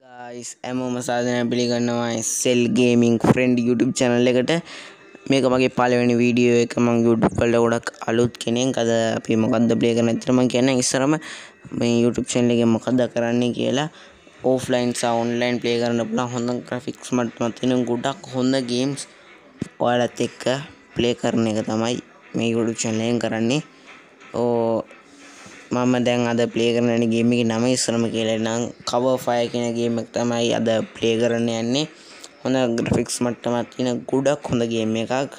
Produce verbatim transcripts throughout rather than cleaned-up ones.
guys, හැමෝම සාදරයෙන් පිළිගන්නවා Cell Gaming Friend YouTube channel එකට. මේක මගේ පළවෙනි වීඩියෝ එක. මම YouTube වලට ගොඩක් අලුත් කෙනෙක්. අද අපි මොකද්ද ප්ලේ කරන්න ඇත්තට මම කියන්නේ ඉස්සරම මේ YouTube channel එකෙන් මොකද්ද කරන්නේ කියලා offline සහ online ප්ලේ කරන්න පුළුවන් හොඳ graphics මට්ටමක් තියෙන ගොඩක් හොඳ games ඔයාලත් එක්ක ප්ලේ කරන එක තමයි මේ YouTube channel එකෙන් කරන්නේ. ඕ මම දැන් අද ප්ලේ කරන යන ගේම් එකේ නම ඉස්සරම කියලා නම් cover fire කියන ගේම් එක තමයි අද ප්ලේ කරන්න යන්නේ. හොඳ graphics මට්ටමක් තියෙන ගොඩක් හොඳ ගේම් එකක්.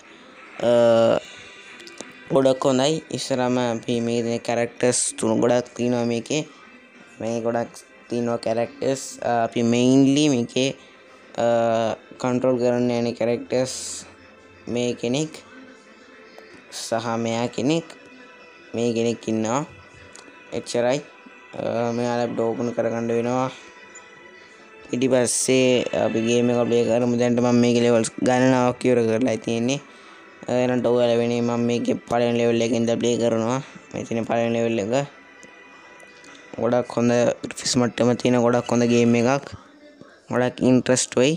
ගොඩක් හොඳයි. ඉස්සරම අපි මේ characters තුන ගොඩක් තියෙනවා මේකේ. මේ ගොඩක් තියෙනවා characters. අපි mainly මේකේ control කරන්න යන characters මේ කෙනෙක් සහ මෙයා කෙනෙක් මේ කෙනෙක් ඉන්නවා. එච්චරයි. මෙයා ලැප්ටොප් ඕපන් කරගන්න වෙනවා. ඊට පස්සේ අපි ගේම් එක ප්ලේ කරමු. දැන්ට මම මේකේ ලෙවල්ස් ගණනාවක් ඉවර කරලා තියෙන්නේ. එහෙනම් ඔයාලා වෙන්නේ මම මේකේ පළවෙනි ලෙවල් එකෙන් ඉඳලා ප්ලේ කරනවා. මේ තියෙන පළවෙනි ලෙවල් එක. ගොඩක් හොඳ ෆිස් මට්ටම තියෙන ගොඩක් හොඳ ගේම් එකක්. ගොඩක් ඉන්ට්‍රස්ට් වෙයි.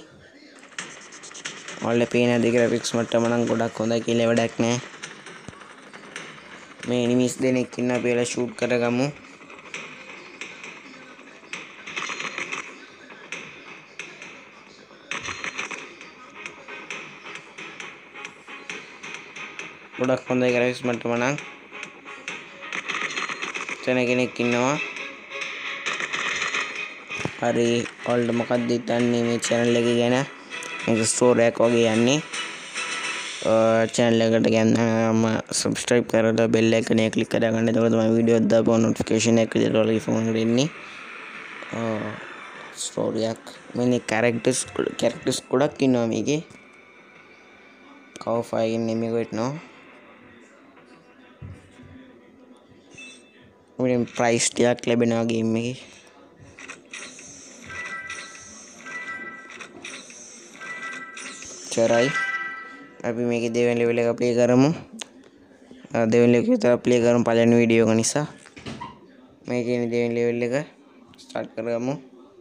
ඔයාලා පේන දේ ග්‍රැෆික්ස් මට්ටම නම් ගොඩක් හොඳයි කියලා වැඩක් නැහැ. මේ එනිමීස් දෙනෙක් ඉන්න අපි එලා ෂූට් කරගමු. ගොඩක් හොඳයි ග්‍රැෆික්ස් මට්ටම නම්. තැන කෙනෙක් ඉන්නවා. හරි ඔයාලට මොකක්ද හිතන්නේ මේ channel එක ගැන? මේක ස්ටෝරි එකක් වගේ යන්නේ. channel එකට ගියම subscribe කරලා bell icon එක click කරගන්න. එතකොට තමයි වීඩියෝ එක දාපුවම notification එක විදිහට ඔයාලගේ phone එකට එන්නේ. ස්ටෝරි එකක්. මේ characters characters ගොඩක් ඉන්නවා මේකේ. cover fire එකෙන් නෙමෙයි වෙටනවා. උඩින් price ටිකක් ලැබෙනවා game එකේ. චරයි. අපි මේකේ දෙවෙනි ලෙවල් එක ප්ලේ කරමු. දෙවෙනි ලෙවල් එක විතර ප්ලේ කරමු පළවෙනි වීඩියෝ එක නිසා. මේකේ ඉන්නේ දෙවෙනි ලෙවල් එක. ස්ටාර්ට් කරගමු.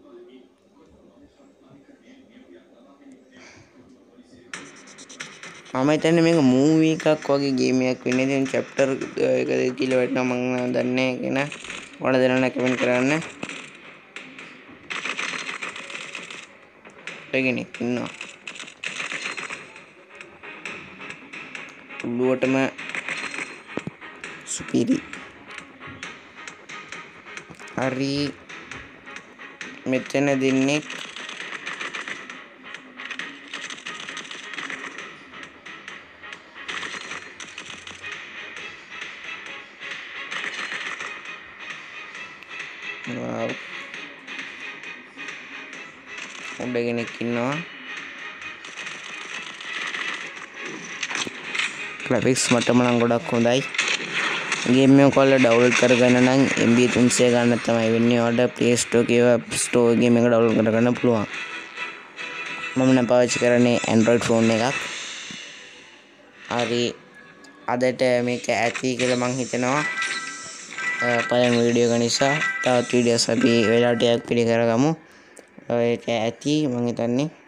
මම හිතන්නේ මේක මූවි එකක් වගේ ගේම් එකක් වෙන්නේ. දැන් chapter එක කියලා වටනවා මම දන්නේ නැහැ කෙනා. ඔයාලා දෙනවා කමෙන්ට් කරන්න. දෙගෙනෙක් ඉන්නවා. උළුවටම සුපිරි. හරි මෙතන දෙන්නේ wow උඩ කෙනෙක් ඉන්නවා. graphics මට්ටම නම් ගොඩක් හොඳයි. ගේම් එක ඔයාලා ඩවුන්ලෝඩ් කරගන්න නම් M B තුන්සිය ගන්න තමයි වෙන්නේ. ඔයාලට Play Store එකේ App Store ගේම් එක ඩවුන්ලෝඩ් කරගන්න පුළුවන්. මම නම් පාවිච්චි කරන්නේ Android phone එකක්. හරි අදට මේක ඇති කියලා මම හිතනවා. පළවෙනි වීඩියෝ එක නිසා තවත් වීඩියෝස් අපි වෙලා ටිකක් පිළි කරගමු. ඒක ඇති මම හිතන්නේ.